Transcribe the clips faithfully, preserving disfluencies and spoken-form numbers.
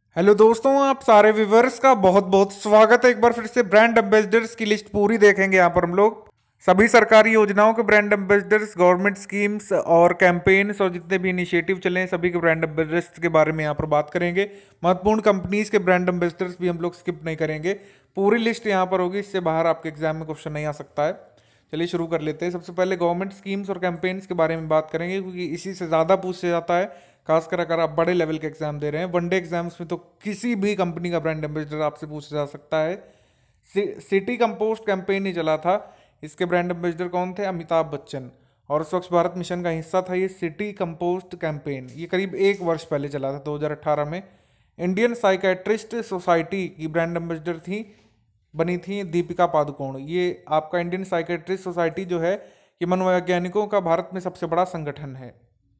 Hello दोस्तों, आप सारे व्यूवर्स का बहुत बहुत स्वागत है। एक बार फिर से ब्रांड एम्बेसडर्स की लिस्ट पूरी देखेंगे यहाँ पर हम लोग। सभी सरकारी योजनाओं के ब्रांड एम्बेसडर्स, गवर्नमेंट स्कीम्स और कैंपेन्स और जितने भी इनिशिएटिव चले हैं सभी के ब्रांड एम्बेसडर्स के बारे में यहाँ पर बात करेंगे। महत्वपूर्ण कंपनीज के ब्रांड एम्बेसडर्स भी हम लोग स्किप नहीं करेंगे। पूरी लिस्ट यहाँ पर होगी, इससे बाहर आपके एग्जाम में क्वेश्चन नहीं आ सकता है। चलिए शुरू कर लेते हैं। सबसे पहले गवर्नमेंट स्कीम्स और कैंपेन्स के बारे में बात करेंगे, क्योंकि इसी से ज़्यादा पूछा जाता है, खासकर अगर आप बड़े लेवल के एग्जाम दे रहे हैं। वनडे एग्जाम्स में तो किसी भी कंपनी का ब्रांड एम्बेसडर आपसे पूछा जा सकता है। सि, सिटी कंपोस्ट कैंपेन ही चला था, इसके ब्रांड एम्बेसडर कौन थे? अमिताभ बच्चन। और स्वच्छ भारत मिशन का हिस्सा था ये सिटी कंपोस्ट कैंपेन। ये करीब एक वर्ष पहले चला था, दो हज़ार अठारह में। इंडियन साइकेट्रिस्ट सोसाइटी की ब्रांड एम्बेसडर थी, बनी थी दीपिका पादुकोण। ये आपका इंडियन साइकेट्रिस्ट सोसाइटी जो है, ये मनोवैज्ञानिकों का भारत में सबसे बड़ा संगठन है।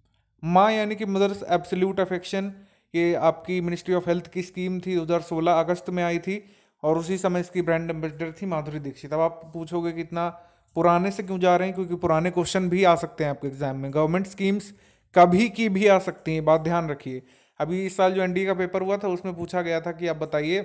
माँ यानी कि मदर्स एब्सोल्यूट अफेक्शन, ये आपकी मिनिस्ट्री ऑफ हेल्थ की स्कीम थी, दो हज़ार सोलह अगस्त में आई थी और उसी समय इसकी ब्रांड एम्बेसडर थी माधुरी दीक्षित। अब आप पूछोगे कि इतना पुराने से क्यों जा रहे हैं? क्योंकि पुराने क्वेश्चन भी आ सकते हैं आपके एग्जाम में। गवर्नमेंट स्कीम्स कभी की भी आ सकती हैं, बात ध्यान रखिए। अभी इस साल जो एनडीए का पेपर हुआ था उसमें पूछा गया था कि आप बताइए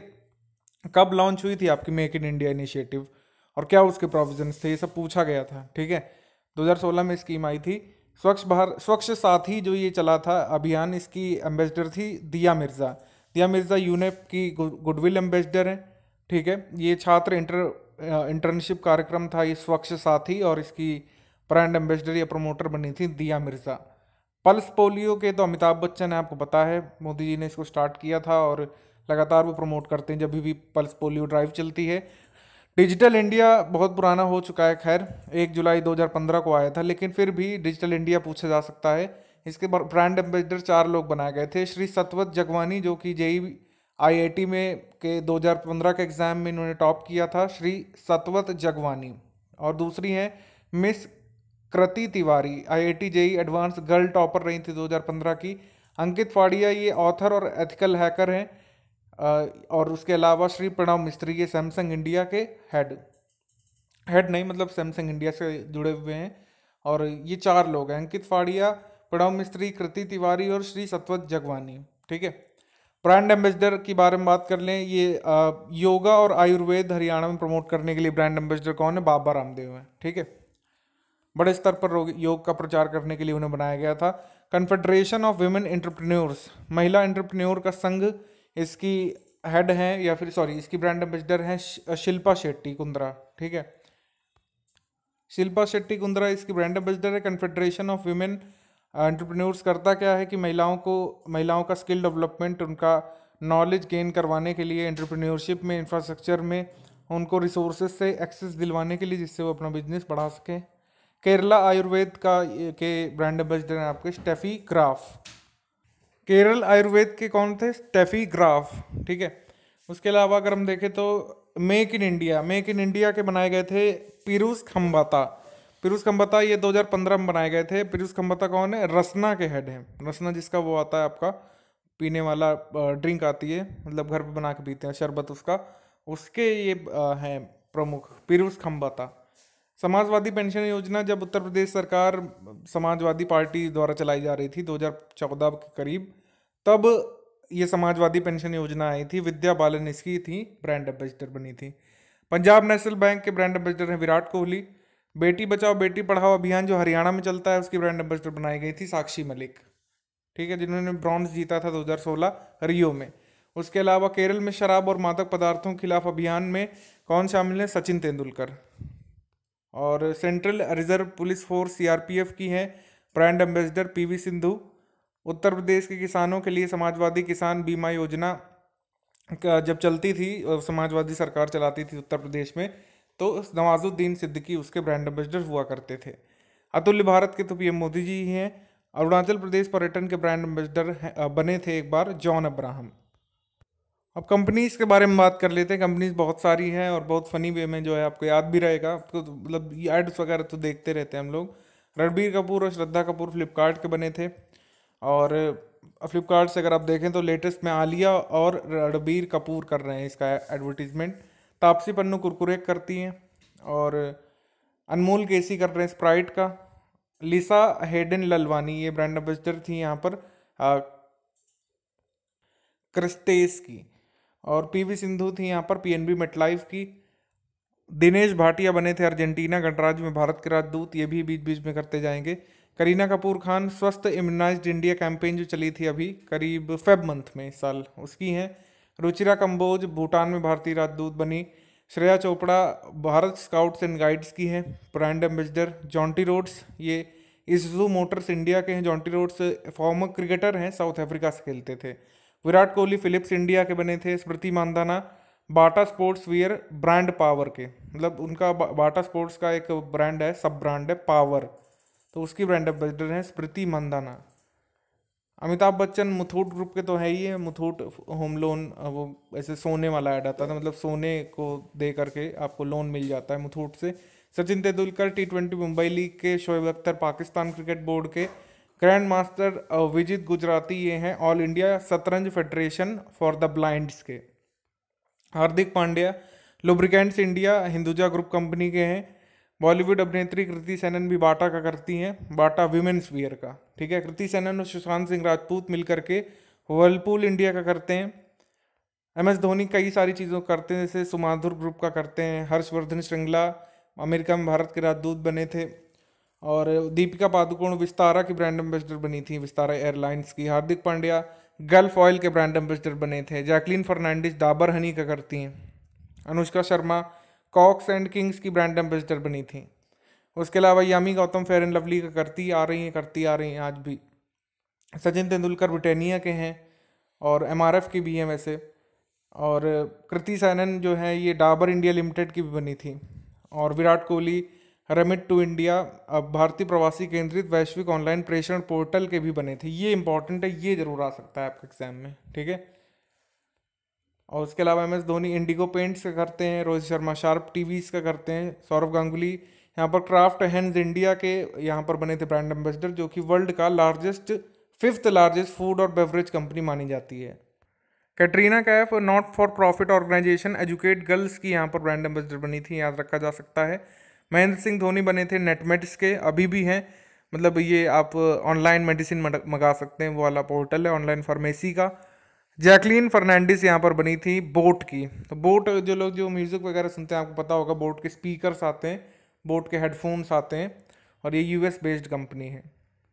कब लॉन्च हुई थी आपकी मेक इन इंडिया इनिशिएटिव और क्या उसके प्रोविजंस थे, ये सब पूछा गया था। ठीक है, दो हज़ार सोलह में स्कीम आई थी। स्वच्छ भारत स्वच्छ साथी जो ये चला था अभियान, इसकी एम्बेसडर थी दिया मिर्ज़ा। दिया मिर्ज़ा यूनेप की गुडविल एम्बेसडर हैं। ठीक है, ये छात्र इंटर इंटर्नशिप कार्यक्रम था ये स्वच्छ साथी, और इसकी ब्रांड एम्बेसडर या प्रमोटर बनी थी दिया मिर्ज़ा। पल्स पोलियो के तो अमिताभ बच्चन है, आपको पता है, मोदी जी ने इसको स्टार्ट किया था और लगातार वो प्रमोट करते हैं जब भी पल्स पोलियो ड्राइव चलती है। डिजिटल इंडिया बहुत पुराना हो चुका है, खैर एक जुलाई दो हज़ार पंद्रह को आया था, लेकिन फिर भी डिजिटल इंडिया पूछा जा सकता है। इसके ब्रांड एम्बेसडर चार लोग बनाए गए थे। श्री सतवत जगवानी, जो कि जेई आईआईटी में के दो हज़ार पंद्रह के एग्जाम में इन्होंने टॉप किया था, श्री सतवत जगवानी। और दूसरी है miss Kriti Tiwari, IIT JEE advance girl topper रही थी दो हज़ार पंद्रह की। अंकित फाड़िया, ये ऑथर और एथिकल हैकर हैं। और उसके अलावा श्री प्रणव मिस्त्री, ये सैमसंग इंडिया के हेड हेड नहीं मतलब सैमसंग इंडिया से जुड़े हुए हैं। और ये चार लोग हैं, अंकित फाड़िया, प्रणव मिस्त्री, कृति तिवारी और श्री सतवत जगवानी। ठीक है, ब्रांड एम्बेसडर की बारे में बात कर लें। ये आ, योगा और आयुर्वेद हरियाणा में प्रमोट करने के लिए ब्रांड एम्बेसडर कौन है? बाबा रामदेव है। ठीक है, बड़े स्तर पर योग का प्रचार करने के लिए उन्हें बनाया गया था। कन्फेडरेशन ऑफ वुमेन एंटरप्रेन्योर्स, महिला एंटरप्रेन्योर का संघ, इसकी हेड हैं या फिर सॉरी इसकी ब्रांड एम्बेसडर हैं शिल्पा शेट्टी कुंद्रा। ठीक है, शिल्पा शेट्टी कुंद्रा इसकी ब्रांड एम्बेसडर है। कन्फेडरेशन ऑफ वुमेन एंटरप्रेन्योर्स करता क्या है कि महिलाओं को महिलाओं का स्किल डेवलपमेंट, उनका नॉलेज गेन करवाने के लिए, एंटरप्रेन्योरशिप में, इंफ्रास्ट्रक्चर में उनको रिसोर्सेज से एक्सेस दिलवाने के लिए, जिससे वो अपना बिजनेस बढ़ा सकें। केरला आयुर्वेद का के ब्रांड एम्बेसडर हैं आपके स्टेफी ग्राफ। केरल आयुर्वेद के कौन थे? Steffi Graf. ठीक है, उसके अलावा अगर हम देखें तो make in India make in India के बनाए गए थे पीयूष खम्बाता। पीयूष खम्बाता ये दो हज़ार पंद्रह में बनाए गए थे। पीयूष खम्बाता कौन है? रसना के हेड हैं। रसना जिसका वो आता है आपका पीने वाला ड्रिंक आती है, मतलब घर पे बना के पीते हैं शरबत, उसका उसके ये हैं प्रमुख पीयूष खम्बाता। समाजवादी पेंशन योजना जब उत्तर प्रदेश सरकार समाजवादी पार्टी द्वारा चलाई जा रही थी दो हज़ार चौदह के करीब, तब ये समाजवादी पेंशन योजना आई थी। विद्या बालन इसकी थी ब्रांड एम्बेसडर बनी थी। पंजाब नेशनल बैंक के ब्रांड एम्बेसडर हैं विराट कोहली। बेटी बचाओ बेटी पढ़ाओ अभियान जो हरियाणा में चलता है, उसकी ब्रांड एम्बेसडर बनाई गई थी साक्षी मलिक। ठीक है, जिन्होंने ब्रॉन्ज जीता था दो हज़ार सोलह रियो में। उसके अलावा केरल में शराब और मादक पदार्थों के खिलाफ अभियान में कौन शामिल है? सचिन तेंदुलकर। और central reserve police force CRPF की है brand ambassador PV Sindhu. Uttar Pradesh के किसानों के लिए समाजवादी किसान बीमा योजना जब चलती थी, समाजवादी सरकार चलाती थी उत्तर प्रदेश में, तो नवाजुद्दीन सिद्दीकी उसके ब्रांड एम्बेसडर हुआ करते थे। अतुल्य भारत के तो पीएम मोदी जी ही हैं। अरुणाचल प्रदेश पर्यटन के ब्रांड एम्बेसडर बने थे एक बार जॉन अब्राहम। अब कंपनीज के बारे में बात कर लेते हैं। कंपनीज बहुत सारी हैं और बहुत फनी वे में जो है आपको याद भी रहेगा, आपको तो मतलब एड्स वगैरह तो देखते रहते हैं हम लोग। रणबीर कपूर और श्रद्धा कपूर फ्लिपकार्ट के बने थे। और फ्लिपकार्ट से अगर आप देखें तो लेटेस्ट में आलिया और रणबीर कपूर कर रहे हैं इसका एडवर्टीजमेंट। तापसी पन्नू कुरकुरे करती हैं और अनमोल केसी कर रहे हैं स्प्राइट का। लिसा हेडन ललवानी ये ब्रांड एम्बेसडर थी यहाँ पर क्रिस्टेस की। और पीवी सिंधु थी यहाँ पर पीएनबी मेटलाइफ की। दिनेश भाटिया बने थे अर्जेंटीना गणराज्य में भारत के राजदूत, ये भी बीच बीच में करते जाएंगे। करीना कपूर खान स्वस्थ इम्यूनाइज्ड इंडिया कैंपेन जो चली थी अभी करीब फेब मंथ में इस साल, उसकी हैं। रुचिरा कंबोज भूटान में भारतीय राजदूत बनी। Shreya Chopra Bharat scouts and guides की हैं ब्रांड एम्बेसडर। जॉन्टी रोड्स ये इज़ुज़ू मोटर्स इंडिया के हैं। जॉन्टी रोड्स फॉर्मर क्रिकेटर हैं, साउथ अफ्रीका से खेलते थे। विराट कोहली फिलिप्स इंडिया के बने थे। Smriti Mandhana Bata sports wear brand power के, मतलब उनका बा, बाटा स्पोर्ट्स का एक ब्रांड है, सब ब्रांड है पावर, तो उसकी ब्रांड एम्बेसडर हैं स्मृति मंदाना। अमिताभ बच्चन मुथूट ग्रुप के तो है ही है। मुथूट होम लोन, वो ऐसे सोने वाला ऐड आता था, मतलब सोने को दे करके आपको लोन मिल जाता है मुथूट से। Sachin Tendulkar T twenty Mumbai league के। शोएब अख्तर पाकिस्तान क्रिकेट बोर्ड के। ग्रैंड मास्टर विजित गुजराती ये हैं ऑल इंडिया शतरंज फेडरेशन फॉर द ब्लाइंड्स के। Hardik Pandya lubricants India Hinduja group company के हैं। बॉलीवुड अभिनेत्री कृति सेनन भी बाटा का करती हैं, बाटा विमेंस वियर का, ठीक है। कृति सेनन और सुशांत सिंह राजपूत मिलकर के वर्लपूल इंडिया का करते हैं। एम एस धोनी कई सारी चीज़ों करते हैं, जैसे सुमाधुर ग्रुप का करते हैं। हर्षवर्धन श्रृंगला अमेरिका में भारत के राजदूत बने थे। और दीपिका पादुकोण विस्तारा की ब्रांड एम्बेसडर बनी थी, विस्तारा एयरलाइंस की। हार्दिक पांड्या गल्फ ऑयल के ब्रांड एम्बेसडर बने थे। जैकलीन फर्नांडिस डाबर हनी का करती हैं। Anushka Sharma Cox and Kings की ब्रांड एम्बेसडर बनी थी। उसके अलावा Yami Gautam fair and lovely का करती आ रही हैं करती आ रही हैं आज भी। सचिन तेंदुलकर ब्रिटानिया के हैं और एमआरएफ की भी हैं वैसे। और कृति सेनन जो है ये डाबर इंडिया लिमिटेड की भी बनी थी। और Virat Kohli remit to India अब भारतीय प्रवासी केंद्रित वैश्विक ऑनलाइन प्रेषण पोर्टल के भी बने थे। ये इंपॉर्टेंट है, ये जरूर आ सकता है आपके एग्जाम में, ठीक है। और उसके अलावा M S Dhoni Indigo paints का करते हैं। रोहित शर्मा शार्प टीवीज का करते हैं। सौरव गांगुली यहाँ पर क्राफ्ट हैंड्स इंडिया के यहाँ पर बने थे ब्रांड एम्बेसडर, जो कि वर्ल्ड का लार्जेस्ट फिफ्थ लार्जेस्ट फूड और बेवरेज कंपनी मानी जाती है। Katrina Kaif not for profit organisation educate girls की यहाँ पर ब्रांड एम्बेसडर बनी थी, याद रखा जा सकता है। महेंद्र सिंह धोनी बने थे नेटमेट्स के, अभी भी हैं, मतलब ये आप ऑनलाइन मेडिसिन मंगा सकते हैं, वो वाला पोर्टल है ऑनलाइन फार्मेसी का। जैकलीन फर्नांडिस यहाँ पर बनी थी बोट की। तो बोट जो लोग जो म्यूज़िक वगैरह सुनते हैं आपको पता होगा, बोट के स्पीकर्स आते हैं, बोट के हेडफोन्स आते हैं, और ये यूएस बेस्ड कंपनी है।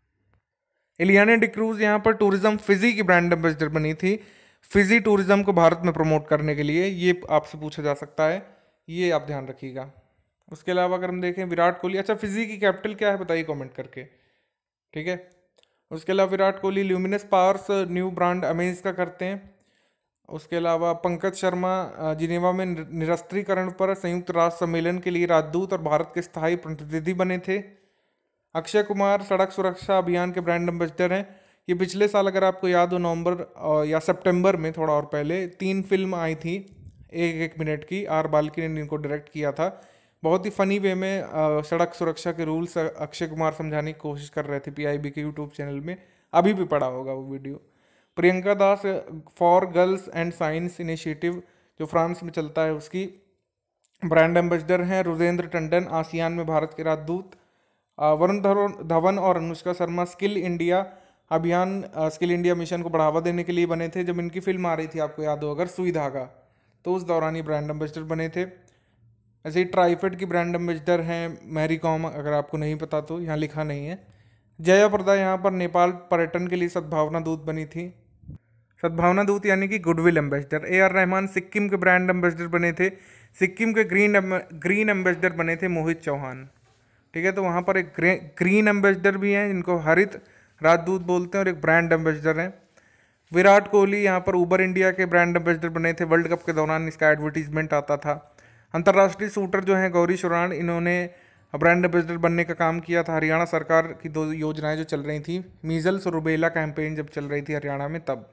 इलियाना डिक्रूज यहाँ पर टूरिज्म फिजी की ब्रांड एम्बेसडर बनी थी, फिजी टूरिज्म को भारत में प्रमोट करने के लिए, ये आपसे पूछा जा सकता है, ये आप ध्यान रखिएगा। उसके अलावा अगर हम देखें विराट कोहली, अच्छा फिजी की कैपिटल क्या है बताइए कमेंट करके, ठीक है। उसके अलावा Virat Kohli luminous powers new brand amaze का करते हैं। उसके अलावा पंकज शर्मा जिनेवा में निरस्त्रीकरण पर संयुक्त राष्ट्र सम्मेलन के लिए राजदूत और भारत के स्थायी प्रतिनिधि बने थे। अक्षय कुमार सड़क सुरक्षा अभियान के ब्रांड एम्बेसडर हैं। ये पिछले साल अगर आपको याद हो नवंबर या सितंबर में थोड़ा और पहले तीन फिल्म आई थी एक एक मिनट की, आर बाल्की ने इनको डायरेक्ट किया था। बहुत ही फनी वे में आ, सड़क सुरक्षा के रूल्स अक्षय कुमार समझाने की कोशिश कर रहे थे पीआईबी के यूट्यूब चैनल में, अभी भी पड़ा होगा वो video. Priyanka Das for girls and science initiative जो फ्रांस में चलता है उसकी ब्रांड एम्बेसडर हैं। रुजेंद्र टंडन आसियान में भारत के राजदूत। वरुण धवन और अनुष्का शर्मा स्किल इंडिया अभियान स्किल इंडिया मिशन को बढ़ावा देने के लिए बने थे। जब इनकी फिल्म आ रही थी आपको याद हो अगर सुई धागा, तो उस दौरान ही ब्रांड एम्बेसडर बने थे। ऐसे ही ट्राइफेड की ब्रांड एम्बेसडर हैं मैरी कॉम, अगर आपको नहीं पता तो यहाँ लिखा नहीं है। जया प्रदा यहाँ पर नेपाल पर्यटन के लिए सद्भावना दूत बनी थी। सद्भावना दूत यानी कि goodwill ambassador. A R Rahman Sikkim के ब्रांड एम्बेसडर बने थे। सिक्किम के ग्रीन ग्रीन एम्बेसडर बने थे मोहित चौहान, ठीक है। तो वहाँ पर एक ग्रीन एम्बेसडर भी हैं जिनको हरित राजदूत बोलते हैं और एक ब्रांड एम्बेसडर हैं। विराट कोहली यहाँ पर उबर इंडिया के ब्रांड एम्बेसडर बने थे। वर्ल्ड कप के दौरान इसका एडवर्टीजमेंट आता था। अंतर्राष्ट्रीय शूटर जो हैं गौरी शुरान, इन्होंने ब्रांड एम्बेसडर बनने का काम किया था। हरियाणा सरकार की दो योजनाएं जो चल रही थी, मीजल्स और रुबेला कैंपेन जब चल रही थी हरियाणा में, तब।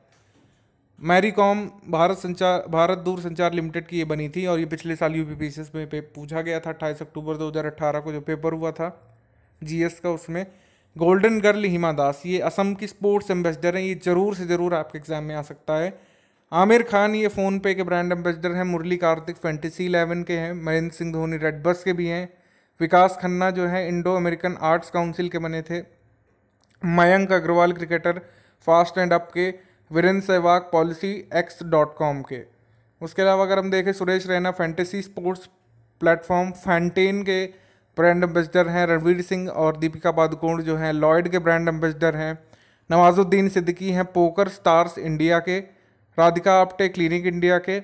मैरी कॉम भारत संचार भारत दूर संचार लिमिटेड की ये बनी थी और ये पिछले साल यूपीपीसीएस में पे पूछा गया था अट्ठाईस अक्टूबर दो हज़ार अठारह को जो पेपर हुआ था जीएस का, उसमें। गोल्डन गर्ल हिमा दास ये असम की स्पोर्ट्स एम्बेसडर हैं, ये जरूर से ज़रूर आपके एग्जाम में आ सकता है। आमिर खान ये फ़ोन पे के ब्रांड एम्बेसडर हैं। मुरली कार्तिक फैंटेसी इलेवन के हैं। महेंद्र सिंह धोनी रेड बस के भी हैं। विकास खन्ना जो है इंडो अमेरिकन आर्ट्स काउंसिल के बने थे। Mayank Agarwal cricketer fast and up के Virender Sehwag policy X dot com के। उसके अलावा अगर हम देखें Suresh Raina fantasy sports platform Fantain के ब्रांड एम्बेसडर हैं। रणवीर सिंह और दीपिका पादुकोण जो हैं लॉयड के ब्रांड एम्बेसडर हैं। नवाजुद्दीन सिद्दीकी हैं पोकर स्टार्स इंडिया के। राधिका आप्टे क्लिनिक इंडिया के।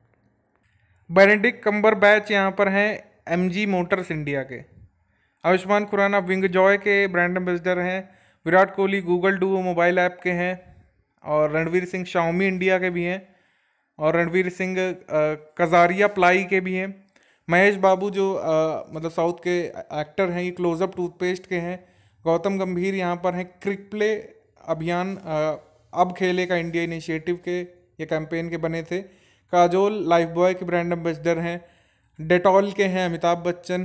बेनेडिक्ट कम्बरबैच यहाँ पर हैं एमजी मोटर्स इंडिया के। आयुष्मान खुराना विंग जॉय के ब्रांड एम्बेसडर हैं। Virat Kohli Google Duo mobile app के हैं और रणवीर सिंह शाओमी इंडिया के भी हैं और रणवीर सिंह कजारिया प्लाई के भी हैं। महेश बाबू जो आ, मतलब साउथ के एक्टर हैं, ये क्लोजअप टूथपेस्ट के हैं। गौतम गंभीर यहाँ पर हैं क्रिकप्ले अभियान आ, अब खेले का इंडिया इनिशिएटिव के ये कैंपेन के बने थे। काजोल लाइफ बॉय के ब्रांड एम्बेसडर हैं। डेटॉल के हैं अमिताभ बच्चन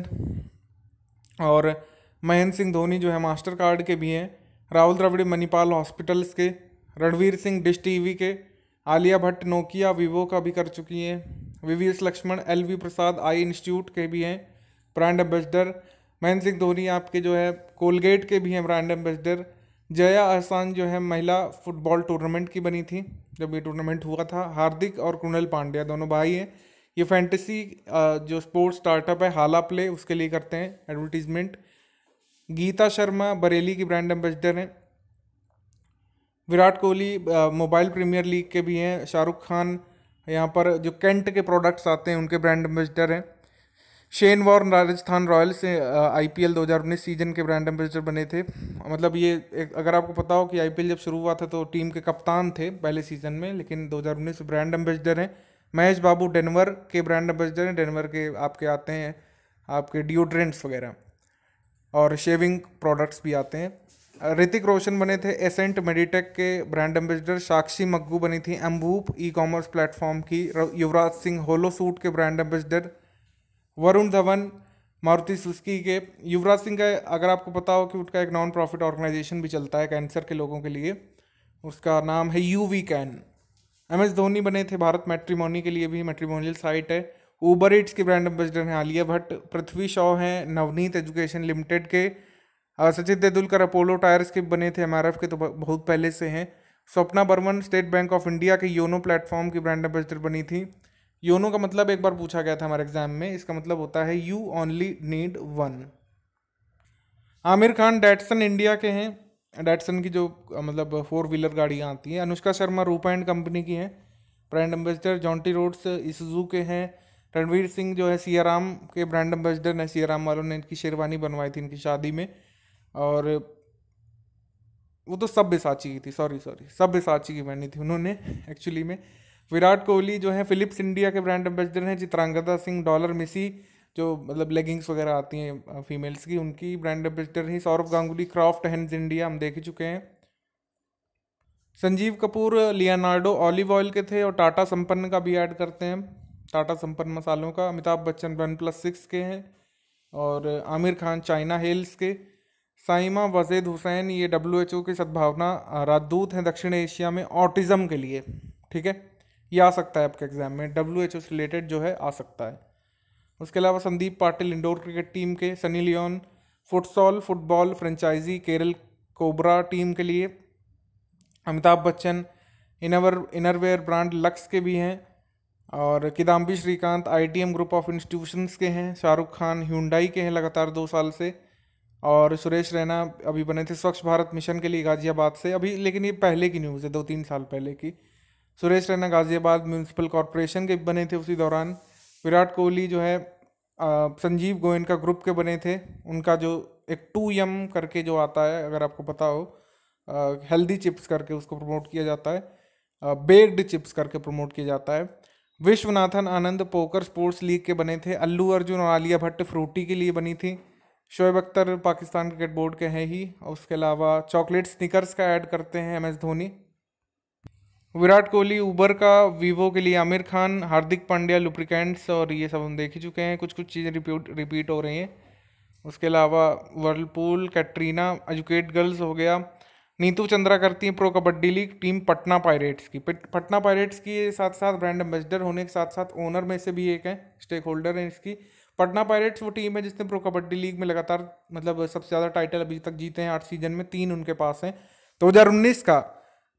और महेंद्र सिंह धोनी जो है मास्टर कार्ड के भी हैं। राहुल द्रविड़ मणिपाल हॉस्पिटल्स के। रणवीर सिंह डिश टीवी के। आलिया भट्ट नोकिया वीवो का भी कर चुकी हैं। VVS Laxman LV Prasad eye institute के भी हैं ब्रांड एम्बेसडर। महेंद्र सिंह धोनी आपके जो है कोलगेट के भी हैं ब्रांड एम्बेसडर। जया अहसान जो है महिला फुटबॉल टूर्नामेंट की बनी थी जब ये टूर्नामेंट हुआ था। हार्दिक और कृणाल पांड्या दोनों भाई हैं। ये फैंटेसी जो स्पोर्ट्स स्टार्टअप है हाला प्ले उसके लिए करते हैं एडवर्टीजमेंट। गीता शर्मा बरेली की ब्रांड एम्बेसडर हैं। Virat Kohli mobile premier league के भी हैं। शाहरुख खान यहाँ पर जो केंट के प्रोडक्ट्स आते हैं उनके ब्रांड एम्बेसडर हैं। शेन वॉर्न राजस्थान रॉयल्स से आईपीएल दो हज़ार उन्नीस सीजन के ब्रांड एम्बेसडर बने थे। मतलब ये एक, अगर आपको पता हो कि आईपीएल जब शुरू हुआ था तो टीम के कप्तान थे पहले सीजन में, लेकिन दो हज़ार उन्नीस ब्रांड एम्बेसडर हैं। महेश बाबू डेनवर के ब्रांड एम्बेसडर हैं। डेनवर के आपके आते हैं आपके डिओड्रेंट्स वगैरह और शेविंग प्रोडक्ट्स भी आते हैं। ऋतिक रोशन बने थे एसेंट मेडिटेक के ब्रांड एम्बेसडर। साक्षी मग्गू बनी थी एम्बूप ई कॉमर्स प्लेटफॉर्म की। युवराज सिंह होलो सूट के brand ambassador. Varun Dhawan Maruti Suzuki के। युवराज सिंह का अगर आपको पता हो कि उसका एक नॉन प्रॉफिट ऑर्गेनाइजेशन भी चलता है कैंसर के लोगों के लिए, उसका नाम है you we can. M S Dhoni बने थे भारत मैट्रिमोनी के लिए भी, मैट्रिमोनियल साइट है। ऊबर ईट्स के ब्रांड एम्बेसडर हैं आलिया भट्ट। पृथ्वी शॉ हैं नवनीत एजुकेशन लिमिटेड के। सचिन तेंदुलकर अपोलो टायर्स के बने थे एमआरएफ के तो बहुत पहले से हैं। Swapna Barman state bank of India के योनो प्लेटफॉर्म की ब्रांड एम्बेसडर बनी थी। योनो का मतलब एक बार पूछा गया था हमारे एग्जाम में, इसका मतलब होता है you only need one. Aamir Khan Datsun India के हैं। डैटसन की जो मतलब फोर व्हीलर गाड़ियाँ आती हैं। अनुष्का शर्मा रूपा एंड कंपनी की हैं brand ambassador. Jonty Rhodes Isuzu के हैं। रणवीर सिंह जो है सियाराम के ब्रांड एम्बेसडर हैं। सियाराम वालों ने इनकी शेरवानी बनवाई थी इनकी शादी में, और वो तो सब्यसाची की थी, सॉरी सॉरी सब्यसाची की पहनी थी उन्होंने एक्चुअली में। विराट कोहली जो है फिलिप्स इंडिया के ब्रांड एम्बेसडर हैं। चित्रांगदा सिंह डॉलर मिसी जो मतलब लेगिंग्स वगैरह आती हैं फीमेल्स की, उनकी ब्रांड एम्बेसडर हैं। Sourav Ganguly craft hands India हम देख ही चुके हैं। Sanjeev Kapoor Leonardo olive oil के थे और टाटा संपन्न का भी ऐड करते हैं, टाटा संपन्न मसालों का। Amitabh Bachchan one plus six के हैं और आमिर खान चाइना हेल्स के। साइमा वजीद हुसैन ये डब्ल्यू एच ओ की सद्भावना राजदूत हैं दक्षिण एशिया में ऑटिज़म के लिए, ठीक है, ये आ सकता है आपके एग्जाम में, डब्ल्यू एच ओ से रिलेटेड जो है आ सकता है। उसके अलावा Sandeep Patil indoor cricket team के। Sunny Leone futsal football franchise Kerala cobra team के लिए। Amitabh Bachchan inner innerwear brand Lux के भी हैं और Kidambi Srikanth ITM group of institutions के हैं। शाहरुख खान ह्यूंडई के हैं लगातार दो साल से। और सुरेश रैना अभी बने थे स्वच्छ भारत मिशन के लिए गाजियाबाद से अभी, लेकिन ये पहले की न्यूज़ है, दो तीन साल पहले की। सुरेश रैना गाजियाबाद म्यूनसिपल कॉरपोरेशन के बने थे उसी दौरान। विराट कोहली जो है आ, संजीव गोयनका ग्रुप के बने थे। उनका जो एक टू यम करके जो आता है अगर आपको पता हो, हेल्दी चिप्स करके उसको प्रमोट किया जाता है, बेक्ड चिप्स करके प्रमोट किया जाता है। Viswanathan Anand poker sports league के बने थे। अल्लू अर्जुन और आलिया भट्ट फ्रूटी के लिए बनी थी। शोएब अख्तर पाकिस्तान क्रिकेट बोर्ड के हैं ही। उसके अलावा चॉकलेट स्निकर्स का ऐड करते हैं M S Dhoni. Virat Kohli Uber का, वीवो के लिए आमिर खान, हार्दिक पांड्या लुब्रिकेंट्स, और ये सब हम देख ही चुके हैं। कुछ कुछ चीज़ें रिपीट रिपीट हो रही हैं। उसके अलावा वर्लपूल, कैटरीना, एजुकेट गर्ल्स हो गया। नीतू चंद्रा करती हैं pro kabaddi league team Patna pirates की। पटना पायरेट्स की साथ साथ ब्रांड एम्बेसडर होने के साथ साथ ओनर में से भी एक है, स्टेक होल्डर है इसकी। पटना पायरेट्स वो टीम है जिसने प्रो कबड्डी लीग में लगातार मतलब सबसे ज़्यादा टाइटल अभी तक जीते हैं आठ सीजन में, तीन उनके पास हैं। दो हज़ार उन्नीस का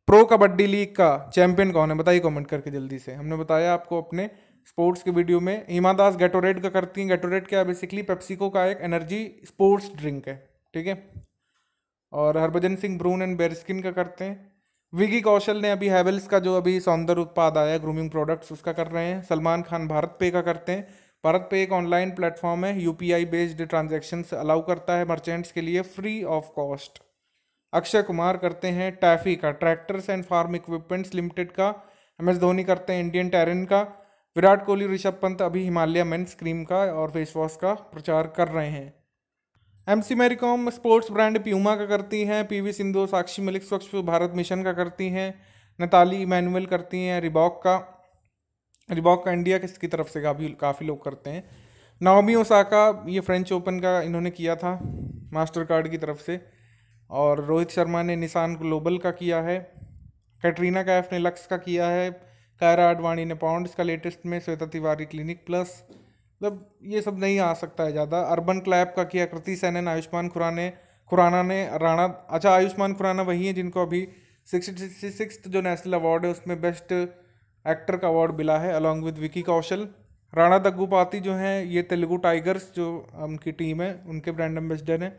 प्रो कबड्डी लीग का चैंपियन कौन है, बताइए कमेंट करके जल्दी से। हमने बताया आपको अपने स्पोर्ट्स के वीडियो में। हिमा दास गैटोरेड का करती हैं। गैटोरेड क्या है, बेसिकली पेप्सिको का एक एनर्जी स्पोर्ट्स ड्रिंक है, ठीक है। और Harbhajan Singh Brune and Bareskin का करते हैं। विकी कौशल ने अभी हैवेल्स का जो अभी सौंदर्य उत्पाद आया ग्रूमिंग प्रोडक्ट्स उसका कर रहे हैं। सलमान खान भारत पे का करते हैं। भारत पे एक ऑनलाइन प्लेटफॉर्म है, यूपीआई बेस्ड ट्रांजैक्शन अलाउ करता है मर्चेंट्स के लिए free of cost. Akshay Kumar करते हैं टैफी का, tractors and farm equipments limited का। एम एस धोनी करते हैं इंडियन टेरेन का। विराट कोहली ऋषभ पंत अभी हिमालय मेंस क्रीम का और फेस वॉश का प्रचार कर रहे हैं। MC Mary Kom sports brand Puma का करती हैं। पीवी सिंधु साक्षी मलिक स्वच्छ भारत मिशन का करती हैं। नताली इमैनुअल करती हैं रिबॉक का। रिबॉक का इंडिया की तरफ से काफ़ी काफ़ी लोग करते हैं। नाओमी ओसाका ये फ्रेंच ओपन का इन्होंने किया था मास्टर कार्ड की तरफ से। और रोहित शर्मा ने निशान ग्लोबल का किया है। कैटरीना कैफ ने लक्स का किया है। कायरा आडवाणी ने पाउंड्स का लेटेस्ट में। श्वेता तिवारी क्लिनिक प्लस, मतलब ये सब नहीं आ सकता है ज़्यादा। अर्बन क्लैप का किया कृति सेनन। आयुष्मान खुराने खुराना ने राणा, अच्छा आयुष्मान खुराना वही है जिनको अभी सिक्सटी सिक्स जो नेशनल अवार्ड है उसमें बेस्ट एक्टर का अवार्ड मिला है अलॉन्ग विद विकी कौशल। राणा दग्गुपाती जो हैं ये तेलुगु टाइगर्स जो उनकी टीम है उनके ब्रांड एम्बेसडर हैं।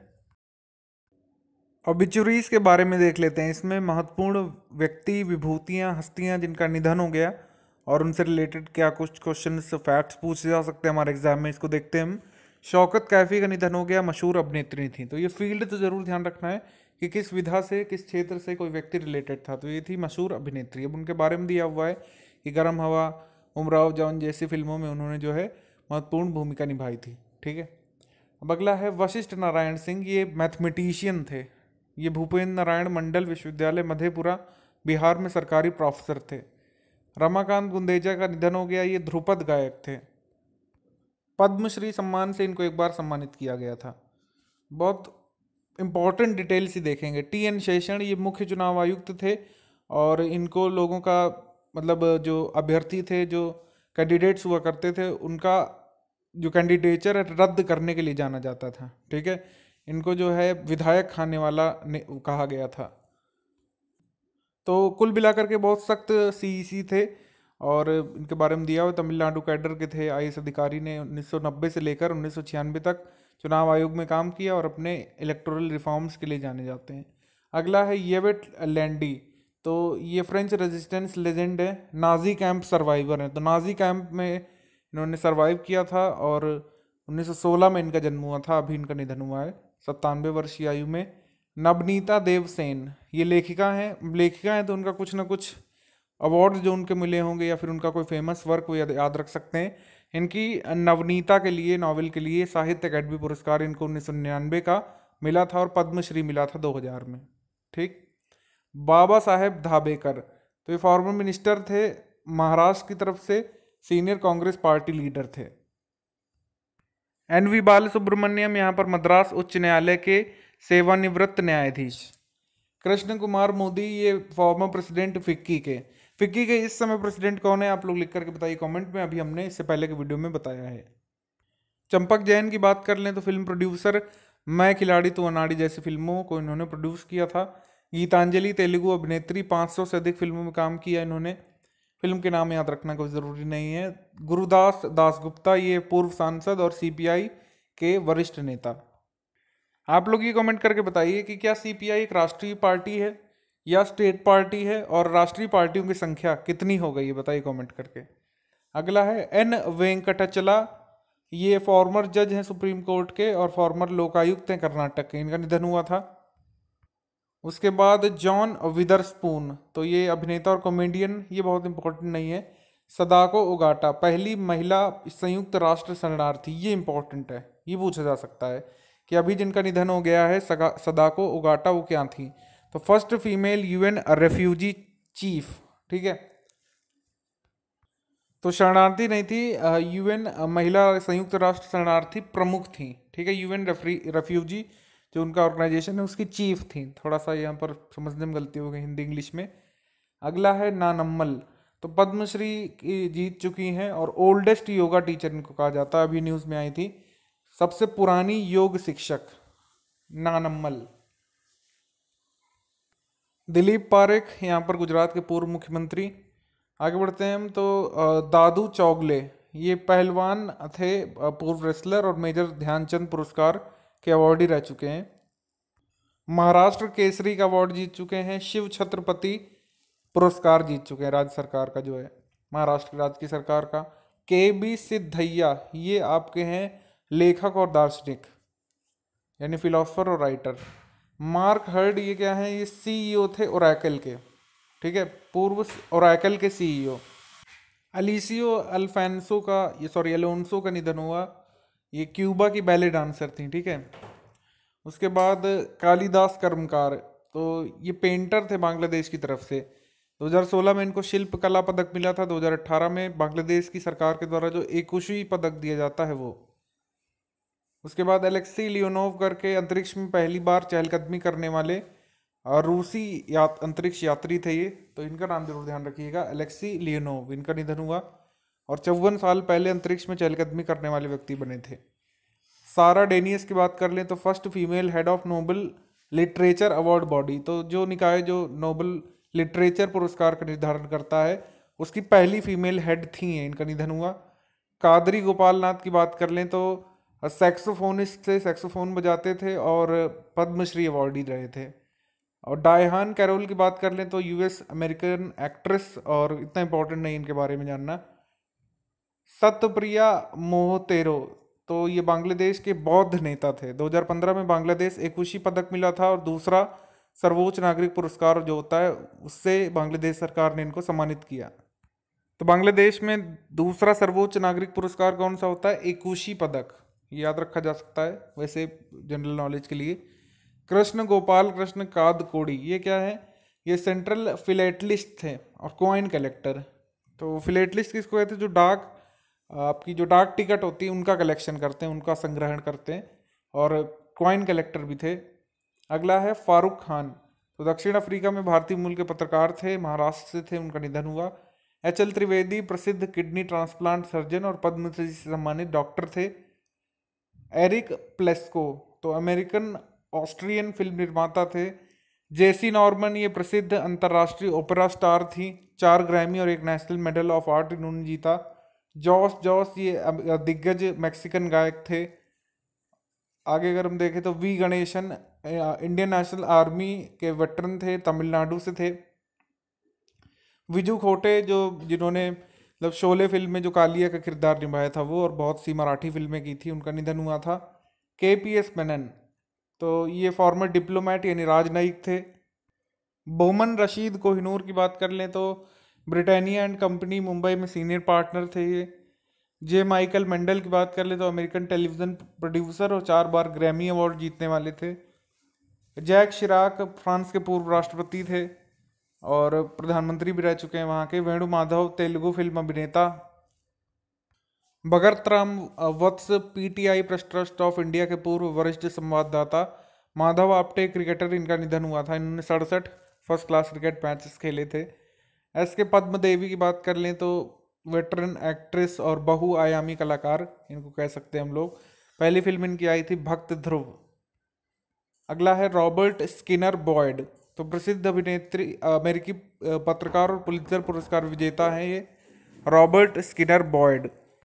ऑबिचुरीज के बारे में देख लेते हैं। इसमें महत्वपूर्ण व्यक्ति, विभूतियां, हस्तियां जिनका निधन हो गया और उनसे रिलेटेड क्या कुछ क्वेश्चन फैक्ट्स पूछे जा सकते हैं हमारे एग्जाम में, इसको देखते हैं हम। शौकत कैफी का निधन हो गया, मशहूर अभिनेत्री थी। तो ये फील्ड तो जरूर ध्यान रखना है कि किस विधा से, किस क्षेत्र से कोई व्यक्ति रिलेटेड था। तो ये थी मशहूर अभिनेत्री। अब उनके बारे में दिया हुआ है कि गर्म हवा, उमराव जौन जैसी फिल्मों में उन्होंने जो है महत्वपूर्ण भूमिका निभाई थी, ठीक है। अब अगला है वशिष्ठ नारायण सिंह, ये मैथमेटिशियन थे। ये भूपेंद्र नारायण मंडल विश्वविद्यालय मधेपुरा बिहार में सरकारी प्रोफेसर थे। रमाकांत गुंदेजा का निधन हो गया, ये ध्रुपद गायक थे। पद्मश्री सम्मान से इनको एक बार सम्मानित किया गया था। बहुत इंपॉर्टेंट डिटेल्स ही देखेंगे। टी एन शेषन ये मुख्य चुनाव आयुक्त थे और इनको लोगों का मतलब जो अभ्यर्थी थे, जो कैंडिडेट्स हुआ करते थे, उनका जो कैंडिडेचर रद्द करने के लिए जाना जाता था, ठीक है। इनको जो है विधायक खाने वाला कहा गया था। तो कुल मिलाकर के बहुत सख्त सीईसी थे और इनके बारे में दिया हुआ तमिलनाडु कैडर के थे। आईएएस अधिकारी ने उन्नीस सौ नब्बे से लेकर उन्नीस सौ छियानवे तक चुनाव आयोग में काम किया और अपने इलेक्टोरल रिफॉर्म्स के लिए जाने जाते हैं। अगला है येवेट लैंडी, तो ये फ्रेंच रेजिस्टेंस लेजेंड है, नाजी कैंप सर्वाइवर हैं। तो नाजी कैंप में इन्होंने सर्वाइव किया था और उन्नीस सौ सोलह में इनका जन्म हुआ था। अभी इनका निधन हुआ है सत्तानवे वर्ष की आयु में। नवनीता देवसेन ये लेखिका हैं। लेखिका हैं तो उनका कुछ ना कुछ अवार्ड जो उनके मिले होंगे या फिर उनका कोई फेमस वर्क वो याद रख सकते हैं। इनकी नवनीता के लिए, नॉवेल के लिए साहित्य अकादमी पुरस्कार इनको उन्नीस सौ निन्यानवे का मिला था और पद्मश्री मिला था दो हज़ार में, ठीक। बाबा साहेब धाबेकर, तो ये फॉर्मर मिनिस्टर थे महाराष्ट्र की तरफ से, सीनियर कांग्रेस पार्टी लीडर थे। एन वी बाल सुब्रमण्यम यहाँ पर मद्रास उच्च न्यायालय के सेवानिवृत्त न्यायाधीश। कृष्ण कुमार मोदी ये फॉर्मर प्रेसिडेंट फिक्की के। फिक्की के इस समय प्रेसिडेंट कौन है आप लोग लिख करके बताइए कमेंट में। अभी हमने इससे पहले के वीडियो में बताया है। चंपक जैन की बात कर लें तो फिल्म प्रोड्यूसर मैं खिलाड़ी तू अनाड़ी जैसी फिल्मों को इन्होंने प्रोड्यूस किया था। गीतांजलि तेलुगु अभिनेत्री, पाँच सौ से अधिक फिल्मों में काम किया इन्होंने। फिल्म के नाम याद रखना कोई ज़रूरी नहीं है। गुरुदास दासगुप्ता ये पूर्व सांसद और सीपीआई के वरिष्ठ नेता। आप लोग ये कमेंट करके बताइए कि क्या सीपीआई एक राष्ट्रीय पार्टी है या स्टेट पार्टी है और राष्ट्रीय पार्टियों की संख्या कितनी हो गई है, बताइए कमेंट करके। अगला है एन वेंकटचला, ये फॉर्मर जज हैं सुप्रीम कोर्ट के और फॉर्मर लोकायुक्त हैं कर्नाटक के। इनका निधन हुआ था। उसके बाद जॉन विदरस्पून, तो ये अभिनेता और कॉमेडियन, ये बहुत इंपॉर्टेंट नहीं है। सदाको ओगाटा पहली महिला संयुक्त राष्ट्र शरणार्थी, ये इंपॉर्टेंट है, ये पूछा जा सकता है कि अभी जिनका निधन हो गया है सदाको ओगाटा वो क्या थी। तो first female UN refugee chief, ठीक है। तो शरणार्थी नहीं थी, यूएन महिला संयुक्त राष्ट्र शरणार्थी प्रमुख थी, ठीक है। यूएन रेफ्यूजी जो उनका ऑर्गेनाइजेशन है उसकी चीफ थी। थोड़ा सा यहाँ पर समझने में गलती हो गई हिंदी इंग्लिश में। अगला है नानम्मल, तो पद्मश्री की जीत चुकी हैं और ओल्डेस्ट योगा टीचर इनको कहा जाता है। अभी न्यूज़ में आई थी सबसे पुरानी योग शिक्षक नानम्मल। दिलीप पारेख यहाँ पर गुजरात के पूर्व मुख्यमंत्री। आगे बढ़ते हैं हम तो अ, दादू चौगले ये पहलवान थे, अ, पूर्व रेसलर और मेजर ध्यानचंद पुरस्कार के अवार्डी रह चुके हैं। महाराष्ट्र केसरी का अवार्ड जीत चुके हैं। शिव छत्रपति पुरस्कार जीत चुके हैं राज्य सरकार का, जो है महाराष्ट्र राज्य की सरकार का। के बी सिद्धैया ये आपके हैं लेखक और दार्शनिक, यानी फिलोसफर और राइटर। मार्क हर्ड ये क्या है, ये सीईओ थे ओरेकल के, ठीक है, पूर्व ओरेकल के सीईओ। अलिसियो अल्फांसो का ये सॉरी अलोन्सो का निधन हुआ, ये क्यूबा की बैले डांसर थी, ठीक है। उसके बाद कालिदास कर्मकार, तो ये पेंटर थे बांग्लादेश की तरफ से। दो हज़ार सोलह में इनको शिल्प कला पदक मिला था। दो हज़ार अठारह में बांग्लादेश की सरकार के द्वारा जो एकुशी पदक दिया जाता है वो। उसके बाद अलेक्सी लियोनोव करके अंतरिक्ष में पहली बार चहलकदमी करने वाले और रूसी या, अंतरिक्ष यात्री थे ये, तो इनका नाम जरूर ध्यान रखिएगा, अलेक्सी लियोनोव। इनका निधन हुआ और चौवन साल पहले अंतरिक्ष में चहलकदमी करने वाले व्यक्ति बने थे। सारा डेनियस की बात कर लें तो first female head of Nobel literature award body, तो जो निकाय जो नोबल लिटरेचर पुरस्कार का निर्धारण करता है उसकी पहली फीमेल हेड थी, इनका निधन हुआ। कादरी गोपाल नाथ की बात कर लें तो सैक्सोफोनिस्ट थे, सैक्सोफोन बजाते थे और पद्मश्री अवार्डी रहे थे। और डायहान कैरोल की बात कर लें तो यूएस अमेरिकन एक्ट्रेस, और इतना इंपॉर्टेंट नहीं इनके बारे में जानना। सत्यप्रिया मोहतेरो, तो ये बांग्लादेश के बौद्ध नेता थे। दो हज़ार पंद्रह में बांग्लादेश एकुशी पदक मिला था और दूसरा सर्वोच्च नागरिक पुरस्कार जो होता है उससे बांग्लादेश सरकार ने इनको सम्मानित किया। तो बांग्लादेश में दूसरा सर्वोच्च नागरिक पुरस्कार कौन सा होता है, एकुशी पदक, याद रखा जा सकता है वैसे जनरल नॉलेज के लिए। कृष्ण गोपाल कृष्ण कादकोड़ी ये क्या है, ये सेंट्रल फिलेटलिस्ट थे और कॉइन कलेक्टर। तो फिलेटलिस्ट किसको कहते हैं, जो डाक आपकी जो डाक टिकट होती है उनका कलेक्शन करते हैं, उनका संग्रहण करते हैं, और कॉइन कलेक्टर भी थे। अगला है फारूक खान, तो दक्षिण अफ्रीका में भारतीय मूल के पत्रकार थे, महाराष्ट्र से थे, उनका निधन हुआ। एच एल त्रिवेदी प्रसिद्ध किडनी ट्रांसप्लांट सर्जन और पद्मश्री से सम्मानित डॉक्टर थे। एरिक प्लेस्को, तो अमेरिकन ऑस्ट्रियन फिल्म निर्माता थे। जेसी नॉर्मन ये प्रसिद्ध अंतर्राष्ट्रीय ओपेरा स्टार थी, चार ग्रैमी और एक नेशनल मेडल ऑफ आर्ट इन्होंने जीता। जॉस जॉस ये दिग्गज मैक्सिकन गायक थे। आगे अगर हम देखें तो V Ganesan Indian national army के वेटरन थे, तमिलनाडु से थे। विजू खोटे जो जिन्होंने मतलब शोले फिल्म में जो कालिया का किरदार निभाया था वो, और बहुत सी मराठी फिल्में की थी, उनका निधन हुआ था। के पी एस मेनन, तो ये फॉर्मर डिप्लोमेट यानी राजनयिक थे। बोमन रशीद कोहिनूर की बात कर लें तो ब्रिटानिया एंड कंपनी मुंबई में सीनियर पार्टनर थे ये। जे माइकल मेंडल की बात कर ले तो अमेरिकन टेलीविज़न प्रोड्यूसर और चार बार ग्रैमी अवार्ड जीतने वाले थे। जैक शिराक फ्रांस के पूर्व राष्ट्रपति थे और प्रधानमंत्री भी रह चुके हैं वहाँ के। वेणु माधव तेलुगु फिल्म अभिनेता। Bhagat Ram Vats PTI press trust of India के पूर्व वरिष्ठ संवाददाता। माधव आप्टे क्रिकेटर, इनका निधन हुआ था, इन्होंने सड़सठ फर्स्ट क्लास क्रिकेट मैचेस खेले थे। एस के पद्म देवी की बात कर लें तो वेटरन एक्ट्रेस और बहुआयामी कलाकार इनको कह सकते हैं हम लोग। पहली फिल्म इनकी आई थी भक्त ध्रुव। अगला है रॉबर्ट स्किनर बॉयड, तो प्रसिद्ध अभिनेत्री, अमेरिकी पत्रकार और पुलित्जर पुरस्कार विजेता हैं ये Robert Skinner Boyd.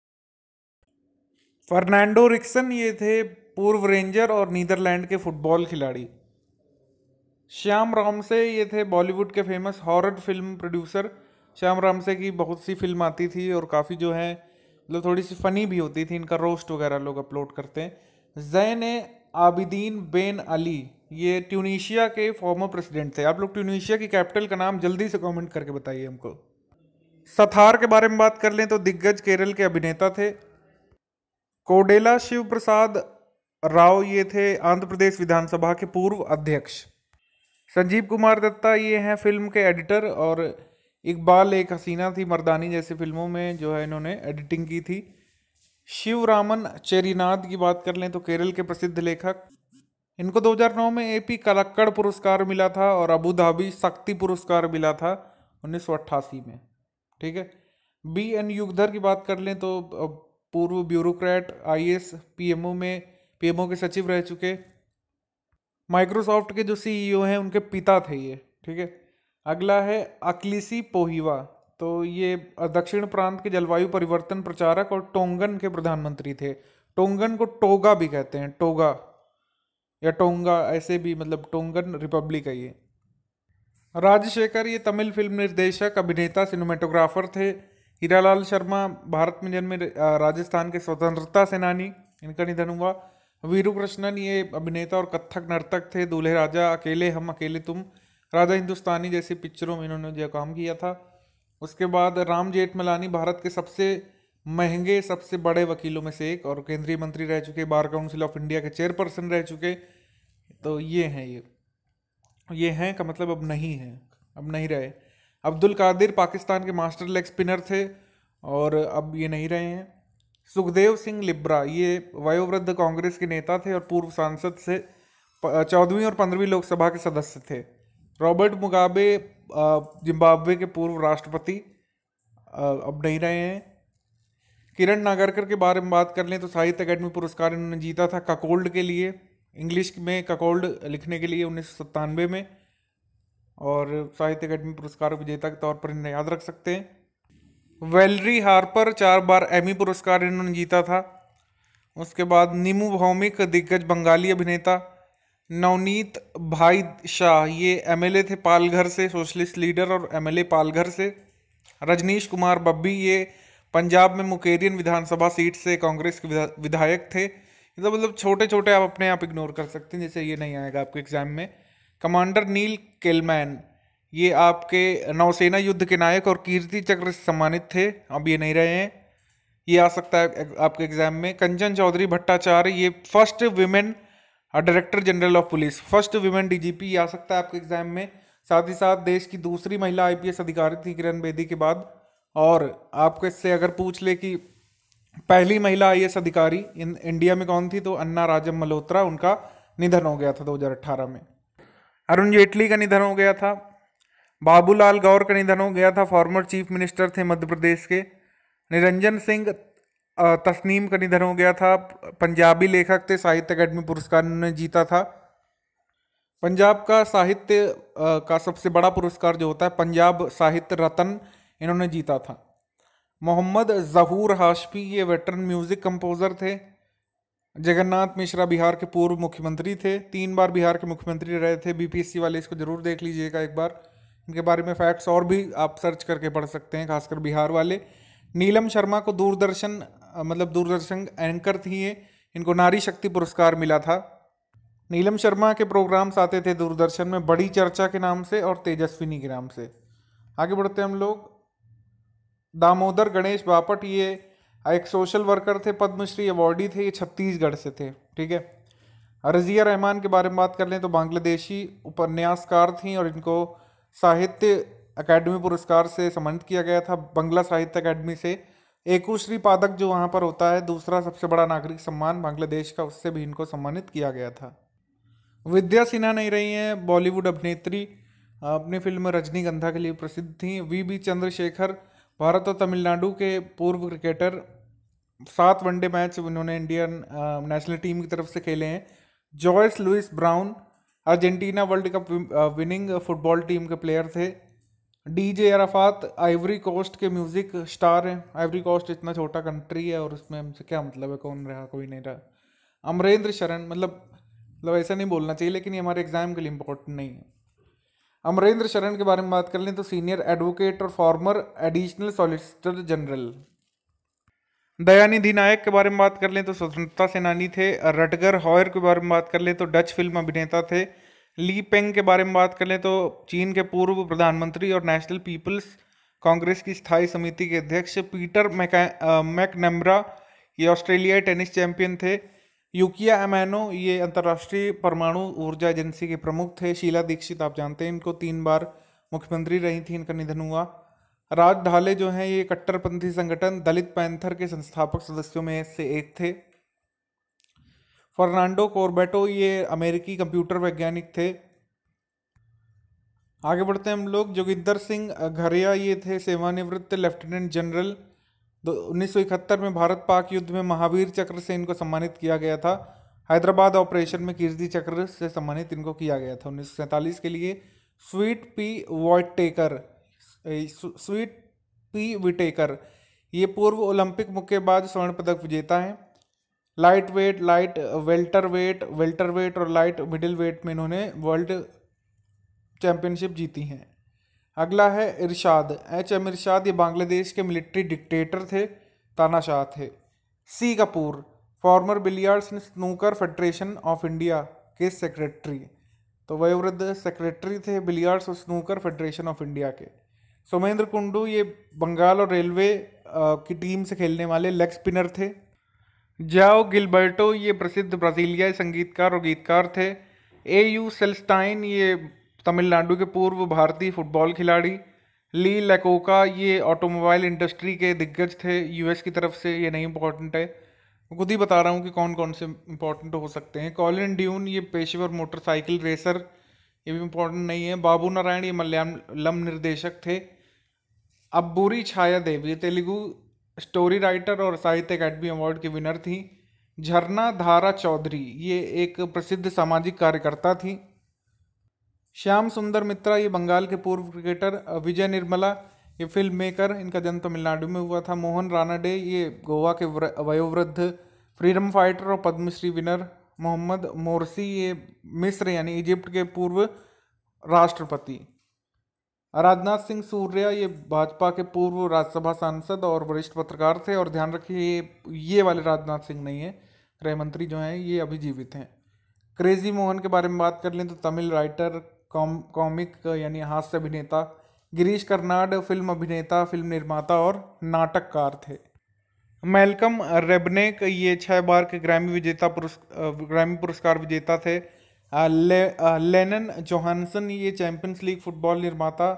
Fernando Rixon ये थे पूर्व रेंजर और नीदरलैंड के फुटबॉल खिलाड़ी। श्याम रामसे ये थे बॉलीवुड के famous horror film producer. Shyam Ramsay की बहुत सी फिल्म आती थी और काफ़ी जो है मतलब थोड़ी सी फनी भी होती थी, इनका रोस्ट वगैरह लोग अपलोड करते हैं। जैन आबिदीन बेन अली ये ट्यूनीशिया के फॉर्मर प्रेसिडेंट थे। आप लोग ट्यूनीशिया की कैपिटल का नाम जल्दी से कमेंट करके बताइए हमको। सथार के बारे में बात कर लें तो दिग्गज केरल के अभिनेता थे। कोडेला शिव प्रसाद राव ये थे आंध्र प्रदेश विधानसभा के पूर्व अध्यक्ष। संजीव कुमार दत्ता ये हैं फिल्म के एडिटर, और इकबाल एक हसीना थी मर्दानी जैसी फिल्मों में जो है इन्होंने एडिटिंग की थी। शिवरामन चेरीनाथ की बात कर लें तो केरल के प्रसिद्ध लेखक, इनको दो हज़ार नौ में एपी कलक्कड़ पुरस्कार मिला था और अबू धाबी शक्ति पुरस्कार मिला था उन्नीस सौ अट्ठासी में, ठीक है। बी एन युगधर की बात कर लें तो पूर्व ब्यूरोक्रेट, आईएएस, पीएमओ में पीएमओ के सचिव रह चुके। माइक्रोसॉफ्ट के जो सीईओ हैं उनके पिता थे ये, ठीक है। अगला है अक्लिसी पोहिवा, तो ये दक्षिण प्रांत के जलवायु परिवर्तन प्रचारक और टोंगन के प्रधानमंत्री थे। टोंगन को टोगा भी कहते हैं, टोगा या टोंगा, ऐसे भी, मतलब टोंगन रिपब्लिक है ये। राजशेखर ये तमिल फिल्म निर्देशक, अभिनेता, सिनेमेटोग्राफर थे। हीरालाल शर्मा भारत में जन्मे राजस्थान के स्वतंत्रता सेनानी, इनका निधन हुआ। वीरू कृष्णन ये अभिनेता और कथक नर्तक थे। दूल्हे राजा, अकेले हम अकेले तुम, राजा हिंदुस्तानी जैसी पिक्चरों में इन्होंने जो काम किया था। उसके बाद राम जेठमलानी भारत के सबसे महंगे, सबसे बड़े वकीलों में से एक और केंद्रीय मंत्री रह चुके, बार काउंसिल ऑफ इंडिया के चेयरपर्सन रह चुके। तो ये हैं, ये ये हैं का मतलब अब नहीं है, अब नहीं रहे। अब्दुल कादिर पाकिस्तान के मास्टर लेग स्पिनर थे और अब ये नहीं रहे हैं। सुखदेव सिंह लिब्रा ये वयोवृद्ध कांग्रेस के नेता थे और पूर्व सांसद से चौदहवीं और पंद्रहवीं लोकसभा के सदस्य थे। रॉबर्ट मुगाबे जिम्बाब्वे के पूर्व राष्ट्रपति, अब नहीं रहे हैं। किरण नागरकर के बारे में बात कर लें तो साहित्य अकादमी पुरस्कार इन्होंने जीता था ककोल्ड के लिए, इंग्लिश में ककोल्ड लिखने के लिए उन्नीस सौ सत्तानवे में, और साहित्य अकादमी पुरस्कार विजेता के तौर पर इन्हें याद रख सकते हैं। वेलरी हार्पर चार बार एमी पुरस्कार इन्होंने जीता था। उसके बाद नीमू भौमिक दिग्गज बंगाली अभिनेता। नवनीत भाई शाह ये एमएलए थे पालघर से, सोशलिस्ट लीडर और एमएलए पालघर से। रजनीश कुमार बब्बी ये पंजाब में मुकेरियन विधानसभा सीट से कांग्रेस के विधायक थे। ये तो मतलब छोटे छोटे आप अपने आप इग्नोर कर सकते हैं, जैसे ये नहीं आएगा आपके एग्जाम में। कमांडर नील केलमैन ये आपके नौसेना युद्ध के नायक और कीर्ति चक्र से सम्मानित थे, अब ये नहीं रहे हैं, ये आ सकता है आपके एग्जाम में। कंचन चौधरी भट्टाचार्य ये first women director general of police, first women DGP, आ सकता है आपके एग्जाम में। साथ ही साथ देश की दूसरी महिला आईपीएस अधिकारी थी किरण बेदी के बाद। और आपको इससे अगर पूछ ले कि पहली महिला आईएएस अधिकारी इन इंडिया में कौन थी, तो अन्ना राजम मल्होत्रा, उनका निधन हो गया था दो हज़ार अठारह में। अरुण जेटली का निधन हो गया था। बाबूलाल गौर का निधन हो गया था, फॉर्मर चीफ मिनिस्टर थे मध्य प्रदेश के। निरंजन सिंह तस्नीम का निधन हो गया था, पंजाबी लेखक थे, साहित्य अकादमी पुरस्कार उन्होंने जीता था। पंजाब का साहित्य का सबसे बड़ा पुरस्कार जो होता है पंजाब साहित्य रत्न, इन्होंने जीता था। मोहम्मद जहूर हाशमी ये वेटरन म्यूजिक कंपोजर थे। जगन्नाथ मिश्रा बिहार के पूर्व मुख्यमंत्री थे, तीन बार बिहार के मुख्यमंत्री रहे थे। बीपीएससी वाले इसको जरूर देख लीजिएगा एक बार, इनके बारे में फैक्ट्स और भी आप सर्च करके पढ़ सकते हैं, खासकर बिहार वाले। नीलम शर्मा को दूरदर्शन, मतलब दूरदर्शन एंकर थी ये, इनको नारी शक्ति पुरस्कार मिला था। नीलम शर्मा के प्रोग्राम्स आते थे दूरदर्शन में, बड़ी चर्चा के नाम से और तेजस्विनी के नाम से। आगे बढ़ते हैं हम लोग। दामोदर गणेश बापट ये एक सोशल वर्कर थे, पद्मश्री अवार्डी थे, ये छत्तीसगढ़ से थे, ठीक है। रजिया रहमान के बारे में बात कर लें तो बांग्लादेशी उपन्यासकार थी और इनको साहित्य अकादमी पुरस्कार से सम्मानित किया गया था, बंगला साहित्य अकादमी से। एकुश्री पादक जो वहाँ पर होता है, दूसरा सबसे बड़ा नागरिक सम्मान बांग्लादेश का, उससे भी इनको सम्मानित किया गया था। विद्या सिन्हा नहीं रही हैं, बॉलीवुड अभिनेत्री, अपनी फिल्म रजनीगंधा के लिए प्रसिद्ध थी। वी बी चंद्रशेखर भारत और तमिलनाडु के पूर्व क्रिकेटर, सात वनडे मैच उन्होंने इंडियन नेशनल टीम की तरफ से खेले हैं। Joyce Louis Brown Argentina World Cup winning football team के प्लेयर थे। डीजे अराफात आइवरी कोस्ट के म्यूजिक स्टार हैं। आइवरी कोस्ट इतना छोटा कंट्री है और उसमें हमसे क्या मतलब है, कौन रहा कोई नहीं रहा। अमरेंद्र शरण, मतलब मतलब ऐसा नहीं बोलना चाहिए, लेकिन ये हमारे एग्जाम के लिए इंपॉर्टेंट नहीं है। अमरेंद्र शरण के बारे में बात कर लें तो सीनियर एडवोकेट और former additional solicitor general. Dayanidhi Nayak के बारे में बात कर लें तो स्वतंत्रता सेनानी थे। रटगर हॉयर के बारे में बात कर लें तो डच फिल्म अभिनेता थे। ली पेंग के बारे में बात कर लें तो चीन के पूर्व प्रधानमंत्री और नेशनल पीपल्स कांग्रेस की स्थायी समिति के अध्यक्ष। पीटर मैकनम्बरा ये ऑस्ट्रेलियाई टेनिस चैंपियन थे। यूकिया अमानो ये अंतर्राष्ट्रीय परमाणु ऊर्जा एजेंसी के प्रमुख थे। शीला दीक्षित आप जानते हैं इनको, तीन बार मुख्यमंत्री रही थी, इनका निधन हुआ। राज ढाले जो हैं ये कट्टरपंथी संगठन दलित पैंथर के संस्थापक सदस्यों में से एक थे। फर्नांडो कोर्बेटो ये अमेरिकी कंप्यूटर वैज्ञानिक थे। आगे बढ़ते हैं हम लोग। जोगिंदर सिंह घरिया ये थे सेवानिवृत्त लेफ्टिनेंट जनरल। उन्नीस सौ इकहत्तर में भारत पाक युद्ध में महावीर चक्र से इनको सम्मानित किया गया था। हैदराबाद ऑपरेशन में कीर्ति चक्र से सम्मानित इनको किया गया था उन्नीस सौ सैंतालीस के लिए। Sweet Pea Whitaker Sweet Pea Whitaker ये पूर्व ओलंपिक मुक्केबाज स्वर्ण पदक विजेता हैं। Lightweight, light welterweight, welterweight और लाइट मिडिल वेट में इन्होंने वर्ल्ड चैंपियनशिप जीती हैं। अगला है इरशाद, एच एम इरशाद, ये बांग्लादेश के मिलिट्री डिक्टेटर थे, तानाशाह थे। C Kapoor, former billiards and snooker federation of India के सेक्रेटरी, तो वयोवृद्ध सेक्रेटरी थे बिलियर्ड्स और स्नूकर फेडरेशन ऑफ इंडिया के। सोमेंद्र कुंडू, ये बंगाल और रेलवे की टीम से खेलने वाले लेग स्पिनर थे। जाओ गिलबर्टो, ये प्रसिद्ध ब्राजीलियाई संगीतकार और गीतकार थे। ए यू सेल्स्टाइन, ये तमिलनाडु के पूर्व भारतीय फुटबॉल खिलाड़ी। ली लैकोका, ये ऑटोमोबाइल इंडस्ट्री के दिग्गज थे यूएस की तरफ से, ये नहीं इंपॉर्टेंट है, खुद ही बता रहा हूँ कि कौन कौन से इंपॉर्टेंट हो सकते हैं। कॉलिन ड्यून, ये पेशेवर मोटरसाइकिल रेसर, ये भी इंपॉर्टेंट नहीं है। बाबू नारायण, ये मलयालम निर्देशक थे। अब्बूरी छाया देव, ये तेलुगु स्टोरी राइटर और साहित्य अकादमी अवार्ड की विनर थी। झरना धारा चौधरी, ये एक प्रसिद्ध सामाजिक कार्यकर्ता थी। श्याम सुंदर मित्रा, ये बंगाल के पूर्व क्रिकेटर। विजय निर्मला, ये फिल्म मेकर, इनका जन्म तमिलनाडु में हुआ था। मोहन रानाडे, ये गोवा के वयोवृद्ध फ्रीडम फाइटर और पद्मश्री विनर। मोहम्मद मोरसी, ये मिस्र यानी इजिप्ट के पूर्व राष्ट्रपति। राजनाथ सिंह सूर्या, ये भाजपा के पूर्व राज्यसभा सांसद और वरिष्ठ पत्रकार थे। और ध्यान रखिए ये ये वाले राजनाथ सिंह नहीं है, गृह मंत्री जो हैं ये अभी जीवित हैं। क्रेजी मोहन के बारे में बात कर लें तो तमिल राइटर, कॉम कॉमिक यानी हास्य अभिनेता। गिरीश कर्नाड, फिल्म अभिनेता, फिल्म निर्माता और नाटककार थे। मैल्कम रेबनेक, ये छह बार के ग्रैमी विजेता पुरस्कार ग्रैमी पुरस्कार विजेता थे। ले, लेनन जोहानसन, ये चैंपियंस लीग फुटबॉल निर्माता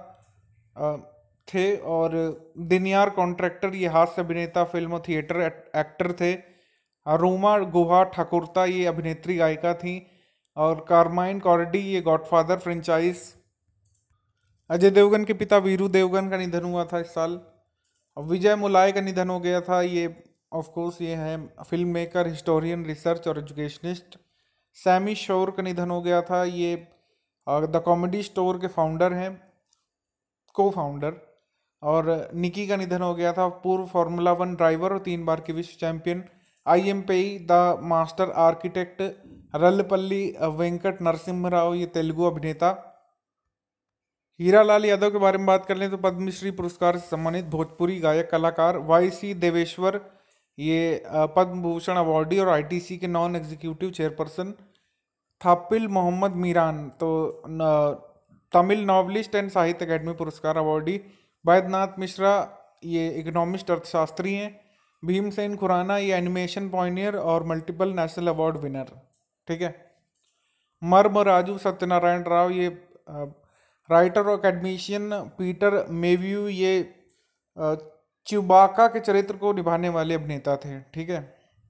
थे। और दिनयार कॉन्ट्रैक्टर, ये हास्य अभिनेता, फिल्म और थिएटर एक्टर थे। रोमा गुहा ठाकुरता, ये अभिनेत्री गायिका थी। और कारमाइन कॉर्डी, ये गॉडफादर फ्रेंचाइज। अजय देवगन के पिता वीरू देवगन का निधन हुआ था इस साल। विजय मुलाय का निधन हो गया था, ये ऑफ कोर्स ये है फिल्म मेकर, हिस्टोरियन, रिसर्च और एजुकेशनिस्ट। सैमी शोर का निधन हो गया था, ये द कॉमेडी स्टोर के फाउंडर हैं, को फाउंडर। और निकी का निधन हो गया था, पूर्व फार्मूला वन ड्राइवर और तीन बार के विश्व चैंपियन। I M Pei, the master architect. Rallapalli Venkata Narasimha Rao, ये तेलुगु अभिनेता। हीरालाल यादव के बारे में बात कर लें तो पद्मश्री पुरस्कार से सम्मानित भोजपुरी गायक कलाकार। वाई सी देवेश्वर, ये पद्म भूषण अवार्डी और आईटीसी के non executive chairperson. Thoppil Mohammed Meeran, तो तमिल नॉवलिस्ट एंड साहित्य अकादमी पुरस्कार अवार्डी। वैद्यनाथ मिश्रा, ये इकोनॉमिस्ट अर्थशास्त्री हैं। भीमसेन खुराना, ये एनिमेशन पॉइनियर और मल्टीपल नेशनल अवार्ड विनर, ठीक है। मर्म राजू सत्यनारायण राव, ये राइटर और अकेडमिशियन। पीटर मेव्यू, ये च्यूबाका के चरित्र को निभाने वाले अभिनेता थे, ठीक है।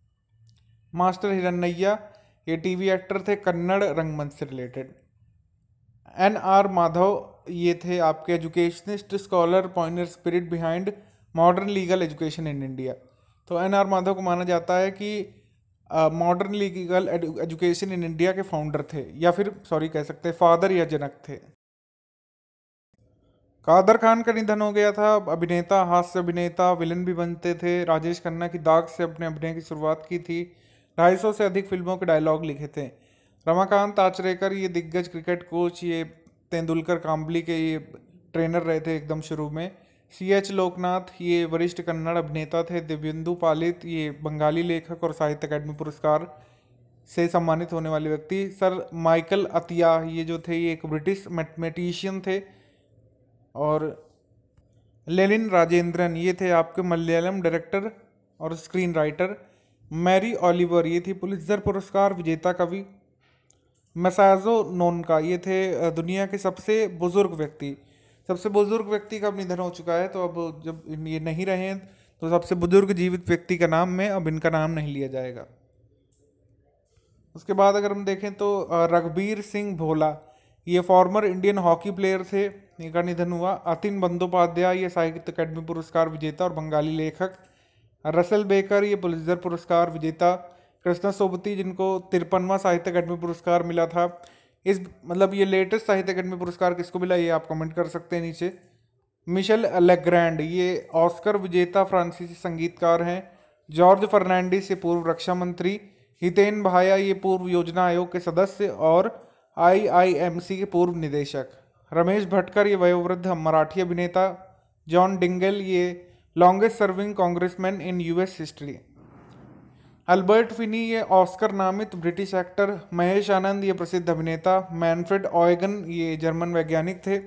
मास्टर हिरण्यैया, ये टीवी एक्टर थे, कन्नड़ रंगमंच से रिलेटेड। एन आर माधव, ये थे आपके educationist, scholar, pioneer spirit behind modern legal education in India. तो एन आर माधव को माना जाता है कि modern legal education in India के फाउंडर थे, या फिर सॉरी कह सकते हैं फादर या जनक थे। कादर खान का निधन हो गया था, अभिनेता, हास्य अभिनेता, विलन भी बनते थे। राजेश खन्ना की दाग से अपने अभिनय की शुरुआत की थी। ढाई सौ से अधिक फिल्मों के डायलॉग लिखे थे। रमाकांत आचरेकर, ये दिग्गज क्रिकेट कोच, ये तेंदुलकर काम्बली के ये ट्रेनर रहे थे एकदम शुरू में। सी एच लोकनाथ, ये वरिष्ठ कन्नड़ अभिनेता थे। दिव्येंदु पालित, ये बंगाली लेखक और साहित्य अकादमी पुरस्कार से सम्मानित होने वाले व्यक्ति। सर माइकल अतिया, ये जो थे ये एक ब्रिटिश मैथमेटिशियन थे। और लेनिन राजेंद्रन, ये थे आपके मलयालम डायरेक्टर और स्क्रीन राइटर। मैरी ओलिवर, ये थी पुलित्जर पुरस्कार विजेता कवि। मसाजो नोनका, ये थे दुनिया के सबसे बुजुर्ग व्यक्ति। सबसे बुजुर्ग व्यक्ति का अब निधन हो चुका है, तो अब जब ये नहीं रहे हैं तो सबसे बुजुर्ग जीवित व्यक्ति का नाम में अब इनका नाम नहीं लिया जाएगा। उसके बाद अगर हम देखें तो रघबीर सिंह भोला, ये फॉर्मर इंडियन हॉकी प्लेयर थे, इनका निधन हुआ। अतिन बंदोपाध्याय, ये साहित्य अकादमी पुरस्कार विजेता और बंगाली लेखक। रसल बेकर, ये पुलित्जर पुरस्कार विजेता। कृष्णा सोबती, जिनको तिरपनवा साहित्य अकादमी पुरस्कार मिला था, इस मतलब ये लेटेस्ट साहित्य अकादमी पुरस्कार किसको मिला ये आप कमेंट कर सकते हैं नीचे। मिशेल लेग्रैंड ये ऑस्कर विजेता फ्रांसीसी संगीतकार हैं। जॉर्ज फर्नांडिस ये पूर्व रक्षा मंत्री। हितेन भाया ये पूर्व योजना आयोग के सदस्य और आई आई एम सी के पूर्व निदेशक। रमेश भटकर ये वयोवृद्ध मराठी अभिनेता। जॉन डिंगल ये longest serving congressman in US history. Albert Finney ये ऑस्कर नामित ब्रिटिश एक्टर। महेश आनंद ये प्रसिद्ध अभिनेता। मैनफ्रेड ऑयगन ये जर्मन वैज्ञानिक थे।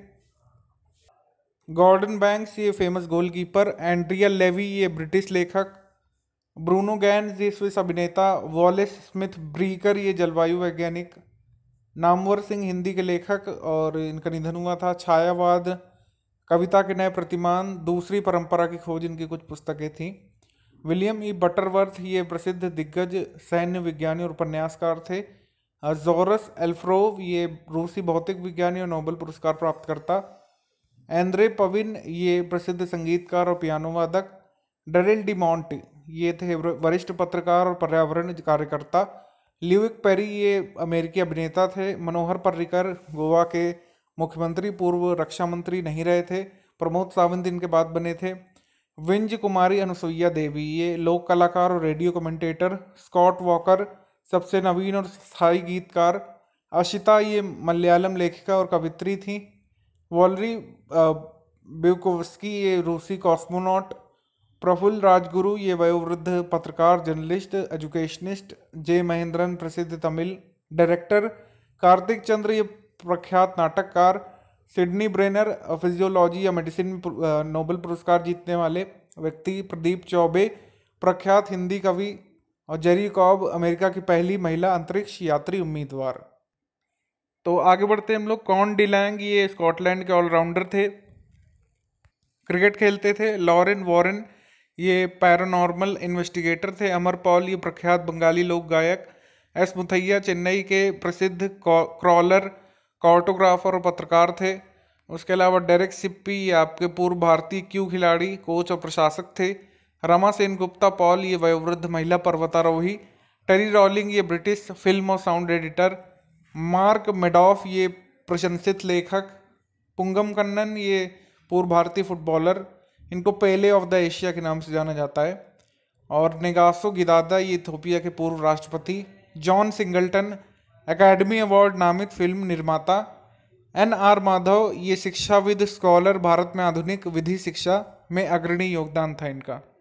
गॉर्डन बैंक्स ये फेमस गोलकीपर। एंड्रिया लेवी ये ब्रिटिश लेखक। ब्रूनो गैंस ये स्विस अभिनेता। वॉलेस स्मिथ ब्रीकर ये जलवायु वैज्ञानिक। नामवर सिंह हिंदी के लेखक और इनका निधन हुआ था। छायावाद, कविता के नए प्रतिमान, दूसरी परंपरा की खोज इनकी कुछ पुस्तकें थीं। विलियम ई बटरवर्थ ये प्रसिद्ध दिग्गज सैन्य विज्ञानी और उपन्यासकार थे। जोरस एल्फ्रोव ये रूसी भौतिक विज्ञानी और नोबेल पुरस्कार प्राप्त करता। एंद्रे पविन ये प्रसिद्ध संगीतकार और पियानो वादक। डरेल डी मॉन्ट ये थे वरिष्ठ पत्रकार और पर्यावरण कार्यकर्ता। ल्यूइक पेरी ये अमेरिकी अभिनेता थे। मनोहर पर्रिकर गोवा के मुख्यमंत्री, पूर्व रक्षा मंत्री नहीं रहे थे। प्रमोद सावंत इनके बाद बने थे। विंज कुमारी अनुसुईया देवी ये लोक कलाकार और रेडियो कमेंटेटर। स्कॉट वॉकर सबसे नवीन और स्थायी गीतकार। अशिता ये मलयालम लेखिका और कवित्री थी। वॉलरी ब्यूकोवस्की ये रूसी कॉस्मोनॉट। प्रफुल्ल राजगुरु ये वयोवृद्ध पत्रकार, जर्नलिस्ट, एजुकेशनिस्ट। जे महेंद्रन प्रसिद्ध तमिल डायरेक्टर। कार्तिक चंद्र ये प्रख्यात नाटककार। सिडनी ब्रेनर फिजियोलॉजी या मेडिसिन में नोबेल पुरस्कार जीतने वाले व्यक्ति। प्रदीप चौबे प्रख्यात हिंदी कवि। और जेरी कॉब अमेरिका की पहली महिला अंतरिक्ष यात्री उम्मीदवार। तो आगे बढ़ते हैं हम लोग। कॉन डिलैंग ये स्कॉटलैंड के ऑलराउंडर थे, क्रिकेट खेलते थे। लॉरेन वॉरेन ये पैरानॉर्मल इन्वेस्टिगेटर थे। अमर पॉल ये प्रख्यात बंगाली लोक गायक। एस मुथैया चेन्नई के प्रसिद्ध क्रॉलर, कार्टोग्राफर और पत्रकार थे। उसके अलावा डेरेक सिप्पी ये आपके पूर्व भारतीय क्यू खिलाड़ी, कोच और प्रशासक थे। रमा सेनगुप्ता पॉल ये वयोवृद्ध महिला पर्वतारोही। टेरी रॉलिंग ये ब्रिटिश फिल्म और साउंड एडिटर। मार्क मेडॉफ ये प्रशंसित लेखक। पुंगम कन्नन ये पूर्व भारतीय फुटबॉलर, इनको पेले ऑफ द एशिया के नाम से जाना जाता है। और नेगासो गिदादा ये इथियोपिया के पूर्व राष्ट्रपति। जॉन सिंगल्टन एकेडमी अवार्ड नामित फिल्म निर्माता। एन आर माधव ये शिक्षाविद, स्कॉलर, भारत में आधुनिक विधि शिक्षा में अग्रणी योगदान था इनका।